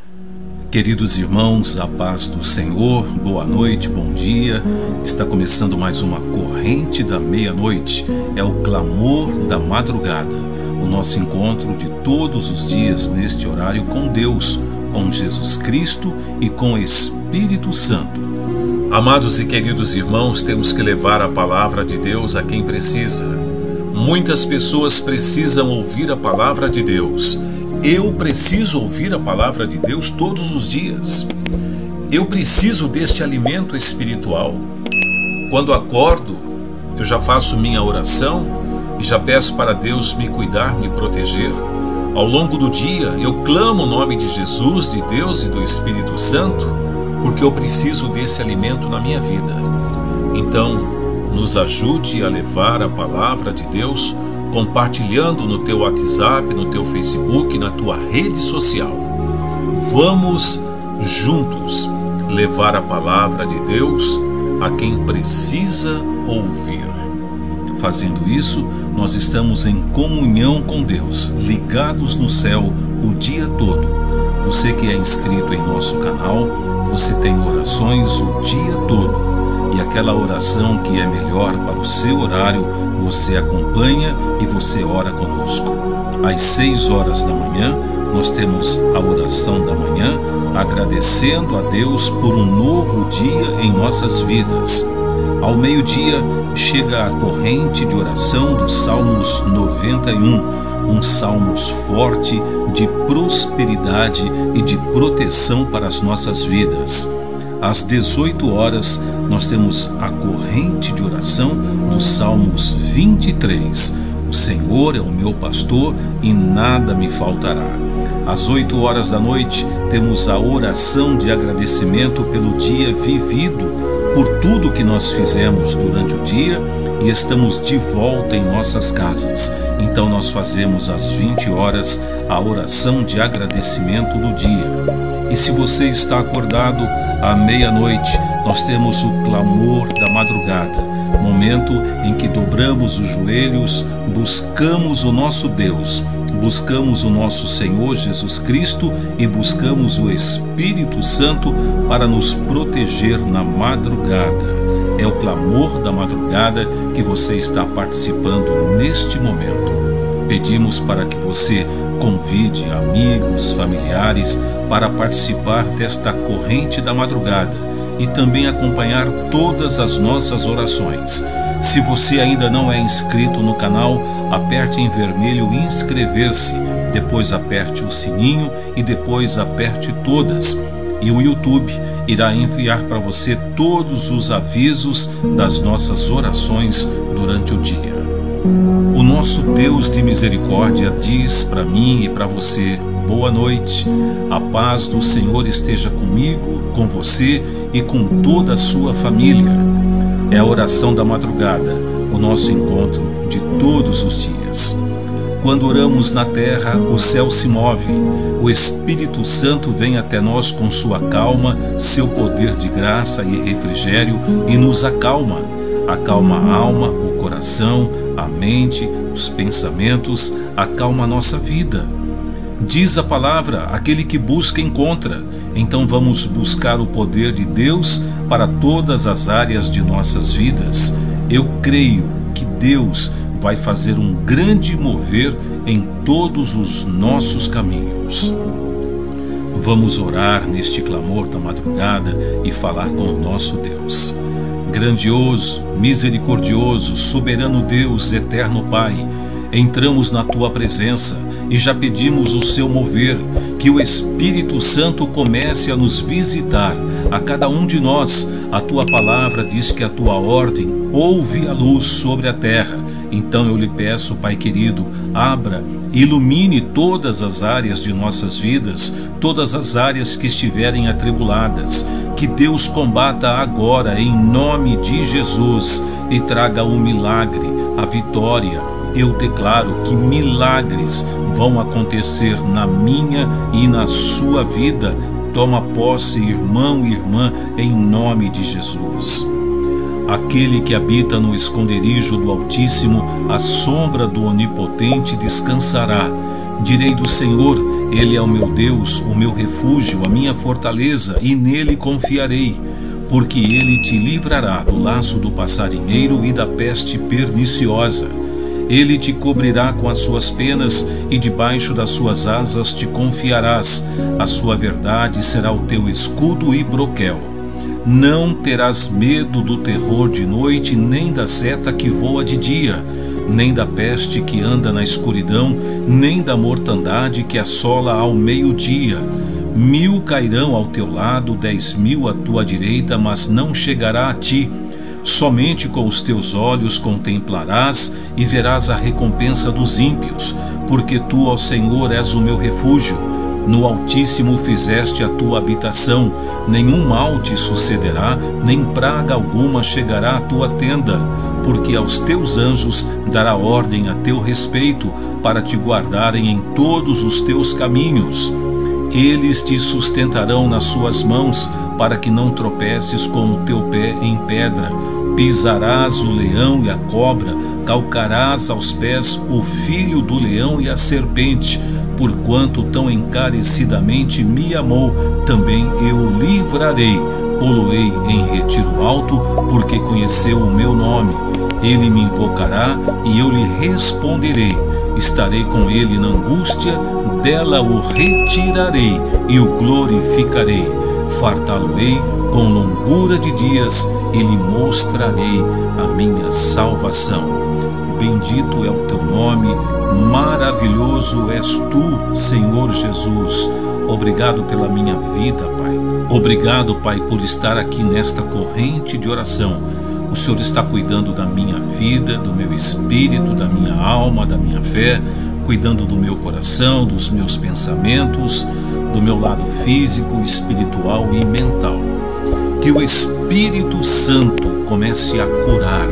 Queridos irmãos, a paz do Senhor, boa noite, bom dia. Está começando mais uma corrente da meia-noite. É o clamor da madrugada, o nosso encontro de todos os dias neste horário com Deus, com Jesus Cristo e com o Espírito Santo. Amados e queridos irmãos, temos que levar a palavra de Deus a quem precisa. Muitas pessoas precisam ouvir a palavra de Deus. Eu preciso ouvir a palavra de Deus todos os dias. Eu preciso deste alimento espiritual. Quando acordo, eu já faço minha oração e já peço para Deus me cuidar, me proteger. Ao longo do dia, eu clamo o nome de Jesus, de Deus e do Espírito Santo, porque eu preciso desse alimento na minha vida. Então, nos ajude a levar a palavra de Deus compartilhando no teu WhatsApp, no teu Facebook, na tua rede social. Vamos juntos levar a palavra de Deus a quem precisa ouvir. Fazendo isso, nós estamos em comunhão com Deus, ligados no céu o dia todo. Você que é inscrito em nosso canal, você tem orações o dia todo. E aquela oração que é melhor para o seu horário, você acompanha e você ora conosco. Às 6 horas da manhã, nós temos a oração da manhã, agradecendo a Deus por um novo dia em nossas vidas. Ao meio-dia, chega a corrente de oração dos Salmos 91, um salmos forte de prosperidade e de proteção para as nossas vidas. Às 18 horas, nós temos a corrente de oração dos Salmos 23. O Senhor é o meu pastor e nada me faltará. Às 8 horas da noite, temos a oração de agradecimento pelo dia vivido, por tudo que nós fizemos durante o dia e estamos de volta em nossas casas. Então nós fazemos às 20 horas a oração de agradecimento do dia. E se você está acordado, à meia-noite, nós temos o clamor da madrugada, momento em que dobramos os joelhos, buscamos o nosso Deus, buscamos o nosso Senhor Jesus Cristo e buscamos o Espírito Santo para nos proteger na madrugada. É o clamor da madrugada que você está participando neste momento. Pedimos para que você convide amigos, familiares para participar desta corrente da madrugada e também acompanhar todas as nossas orações. Se você ainda não é inscrito no canal, aperte em vermelho inscrever-se, depois aperte o sininho e depois aperte todas. E o YouTube irá enviar para você todos os avisos das nossas orações durante o dia. O nosso Deus de misericórdia diz para mim e para você: boa noite, a paz do Senhor esteja comigo, com você e com toda a sua família. É a oração da madrugada, o nosso encontro de todos os dias. Quando oramos na terra, o céu se move, o Espírito Santo vem até nós com sua calma, seu poder de graça e refrigério e nos acalma. Acalma a alma, o coração, a mente, os pensamentos, acalma a nossa vida. Diz a palavra, aquele que busca encontra. Então vamos buscar o poder de Deus para todas as áreas de nossas vidas. Eu creio que Deus vai fazer um grande mover em todos os nossos caminhos. Vamos orar neste clamor da madrugada e falar com o nosso Deus. Grandioso, misericordioso, soberano Deus, eterno Pai, entramos na Tua presença e já pedimos o Seu mover, que o Espírito Santo comece a nos visitar, a cada um de nós. A Tua palavra diz que a Tua ordem ouve a luz sobre a terra. Então eu lhe peço, Pai querido, abra, ilumine todas as áreas de nossas vidas, todas as áreas que estiverem atribuladas. Que Deus combata agora em nome de Jesus e traga o milagre, a vitória. Eu declaro que milagres vão acontecer na minha e na sua vida. Toma posse, irmão e irmã, em nome de Jesus. Aquele que habita no esconderijo do Altíssimo, a sombra do Onipotente descansará. Direi do Senhor: Ele é o meu Deus, o meu refúgio, a minha fortaleza, e nele confiarei. Porque ele te livrará do laço do passarinheiro e da peste perniciosa. Ele te cobrirá com as suas penas e debaixo das suas asas te confiarás. A sua verdade será o teu escudo e broquel. Não terás medo do terror de noite, nem da seta que voa de dia, nem da peste que anda na escuridão, nem da mortandade que assola ao meio-dia. 1000 cairão ao teu lado, 10.000 à tua direita, mas não chegará a ti. Somente com os teus olhos contemplarás e verás a recompensa dos ímpios, porque tu, ó Senhor, és o meu refúgio. No Altíssimo fizeste a tua habitação, nenhum mal te sucederá, nem praga alguma chegará à tua tenda, porque aos teus anjos dará ordem a teu respeito, para te guardarem em todos os teus caminhos. Eles te sustentarão nas suas mãos, para que não tropeces com o teu pé em pedra. Pisarás o leão e a cobra, calcarás aos pés o filho do leão e a serpente. Porquanto tão encarecidamente me amou, também eu o livrarei. Pô-lo-ei em retiro alto, porque conheceu o meu nome. Ele me invocará e eu lhe responderei. Estarei com ele na angústia, dela o retirarei e o glorificarei. Fartá-lo-ei com longura de dias e lhe mostrarei a minha salvação. Bendito é o teu nome, maravilhoso és tu, Senhor Jesus. Obrigado pela minha vida, Pai. Obrigado, Pai, por estar aqui nesta corrente de oração. O Senhor está cuidando da minha vida, do meu espírito, da minha alma, da minha fé, cuidando do meu coração, dos meus pensamentos, do meu lado físico, espiritual e mental. Que o Espírito Santo comece a curar,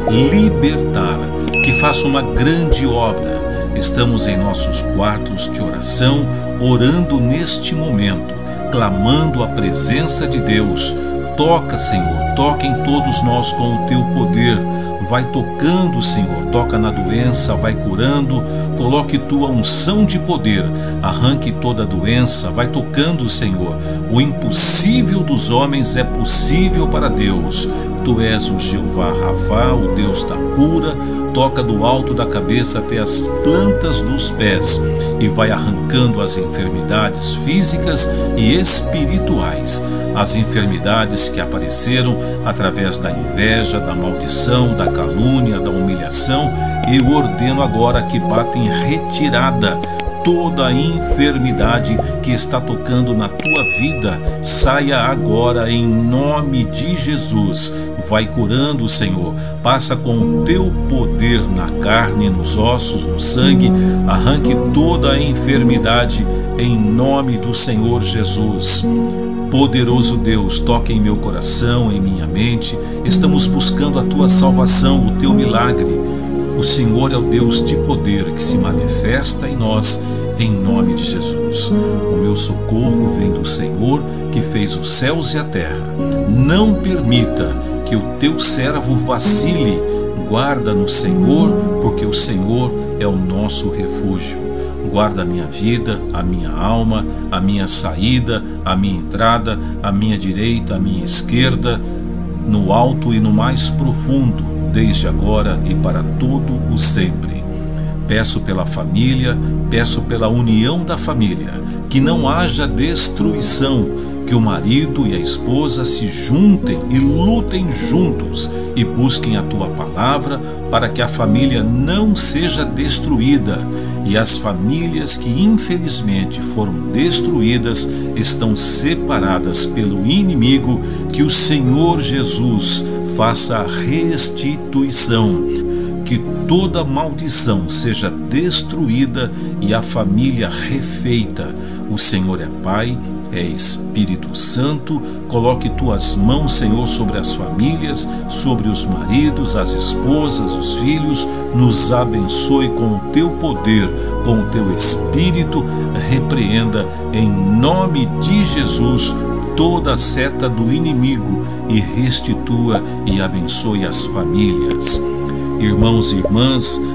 libertar, que faça uma grande obra. Estamos em nossos quartos de oração, orando neste momento, clamando a presença de Deus. Toca, Senhor, toca em todos nós com o teu poder. Vai tocando, Senhor, toca na doença, vai curando. Coloque tua unção de poder, arranque toda doença, vai tocando, Senhor. O impossível dos homens é possível para Deus. Tu és o Jeová Rafá, o Deus da cura. Toca do alto da cabeça até as plantas dos pés e vai arrancando as enfermidades físicas e espirituais, as enfermidades que apareceram através da inveja, da maldição, da calúnia, da humilhação. Eu ordeno agora que bata em retirada toda a enfermidade que está tocando na tua vida. Saia agora em nome de Jesus. Vai curando, Senhor. Passa com o teu poder na carne, nos ossos, no sangue. Arranque toda a enfermidade em nome do Senhor Jesus. Poderoso Deus, toque em meu coração, em minha mente. Estamos buscando a tua salvação, o teu milagre. O Senhor é o Deus de poder que se manifesta em nós, em nome de Jesus. O meu socorro vem do Senhor, que fez os céus e a terra. Não permita que o teu servo vacile. Guarda no Senhor, porque o Senhor é o nosso refúgio. Guarda a minha vida, a minha alma, a minha saída, a minha entrada, a minha direita, a minha esquerda, no alto e no mais profundo, desde agora e para todo o sempre. Peço pela família, peço pela união da família, que não haja destruição, que o marido e a esposa se juntem e lutem juntos e busquem a tua palavra para que a família não seja destruída. E as famílias que infelizmente foram destruídas estão separadas pelo inimigo. Que o Senhor Jesus faça a restituição, que toda maldição seja destruída e a família refeita. O Senhor é Pai, é Espírito Santo. Coloque tuas mãos, Senhor, sobre as famílias, sobre os maridos, as esposas, os filhos. Nos abençoe com o teu poder, com o teu Espírito. Repreenda em nome de Jesus toda a seta do inimigo e restitua e abençoe as famílias. Irmãos e irmãs,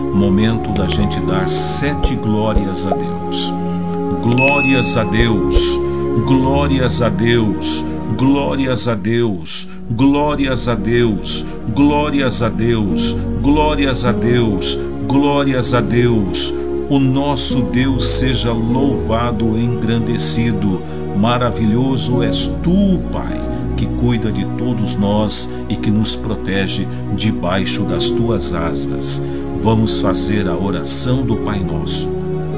momento da gente dar 7 glórias a Deus. Glórias a Deus, glórias a Deus, glórias a Deus, glórias a Deus, glórias a Deus, glórias a Deus, glórias a Deus. O nosso Deus seja louvado e engrandecido. Maravilhoso és tu, Pai, que cuida de todos nós e que nos protege debaixo das tuas asas. Vamos fazer a oração do Pai Nosso.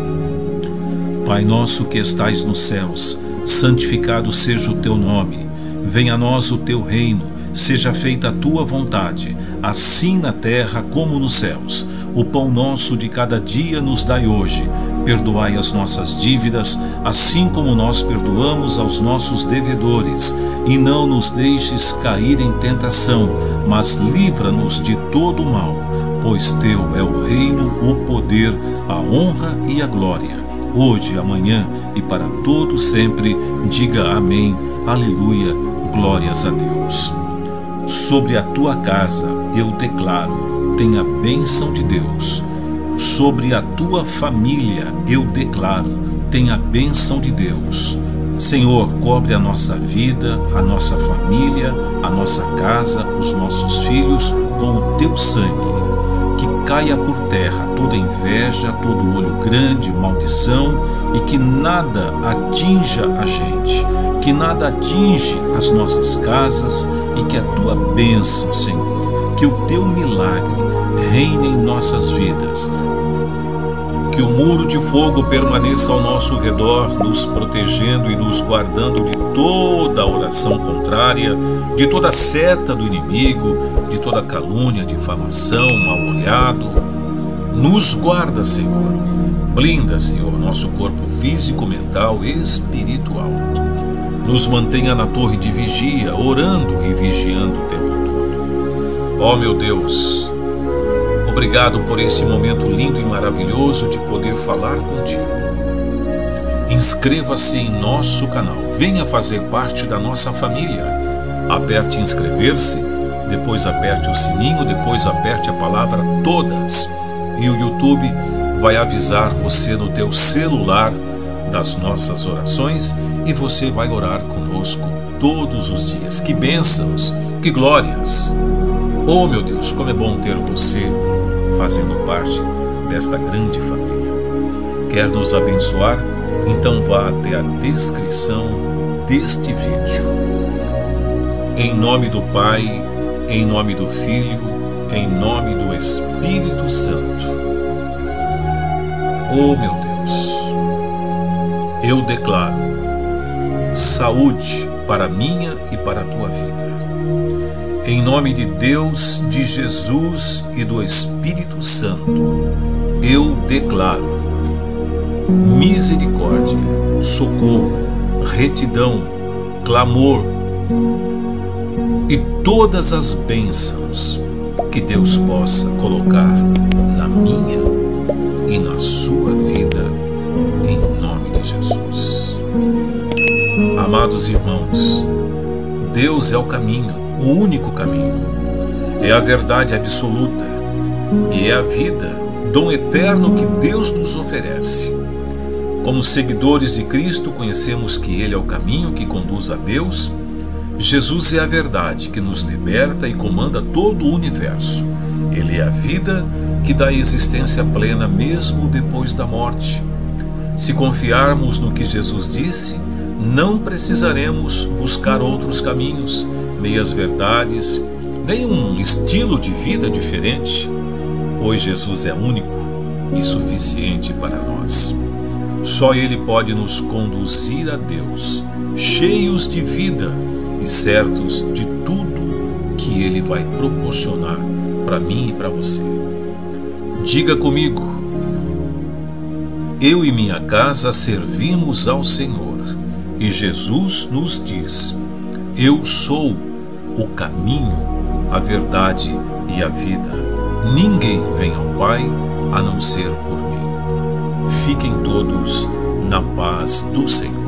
Pai nosso que estais nos céus, santificado seja o teu nome. Venha a nós o teu reino, seja feita a tua vontade, assim na terra como nos céus. O pão nosso de cada dia nos dai hoje. Perdoai as nossas dívidas, assim como nós perdoamos aos nossos devedores. E não nos deixes cair em tentação, mas livra-nos de todo o mal. Pois teu é o reino, o poder, a honra e a glória, hoje, amanhã e para todo sempre. Diga amém, aleluia, glórias a Deus. Sobre a tua casa eu declaro: tenha a bênção de Deus. Sobre a tua família eu declaro: tenha a bênção de Deus. Senhor, cobre a nossa vida, a nossa família, a nossa casa, os nossos filhos com o teu sangue. Que caia por terra toda inveja, todo olho grande, maldição, e que nada atinja a gente, que nada atinge as nossas casas, e que a tua bênção, Senhor, que o teu milagre reine em nossas vidas. Que o muro de fogo permaneça ao nosso redor, nos protegendo e nos guardando de toda oração contrária, de toda seta do inimigo, de toda calúnia, difamação, mal-olhado. Nos guarda, Senhor. Blinda, Senhor, nosso corpo físico, mental e espiritual. Nos mantenha na torre de vigia, orando e vigiando o tempo todo. Ó meu Deus, obrigado por esse momento lindo e maravilhoso de poder falar contigo. Inscreva-se em nosso canal, venha fazer parte da nossa família. Aperte inscrever-se, depois aperte o sininho, depois aperte a palavra todas. E o YouTube vai avisar você no teu celular das nossas orações e você vai orar conosco todos os dias. Que bênçãos, que glórias! Oh meu Deus, como é bom ter você fazendo parte desta grande família. Quer nos abençoar? Então vá até a descrição deste vídeo. Em nome do Pai, em nome do Filho, em nome do Espírito Santo. Oh meu Deus, eu declaro saúde para a minha e para a tua vida. Em nome de Deus, de Jesus e do Espírito Santo, eu declaro misericórdia, socorro, retidão, clamor e todas as bênçãos que Deus possa colocar na minha e na sua vida, em nome de Jesus. Amados irmãos, Deus é o caminho, o único caminho, é a verdade absoluta e é a vida, dom eterno que Deus nos oferece. Como seguidores de Cristo, conhecemos que Ele é o caminho que conduz a Deus. Jesus é a verdade que nos liberta e comanda todo o universo. Ele é a vida que dá existência plena mesmo depois da morte. Se confiarmos no que Jesus disse, não precisaremos buscar outros caminhos, meias verdades, nem um estilo de vida diferente, pois Jesus é único e suficiente para nós. Só Ele pode nos conduzir a Deus, cheios de vida e certos de tudo que Ele vai proporcionar para mim e para você. Diga comigo: eu e minha casa servimos ao Senhor, e Jesus nos diz: eu sou o caminho, a verdade e a vida. Ninguém vem ao Pai a não ser por mim. Fiquem todos na paz do Senhor.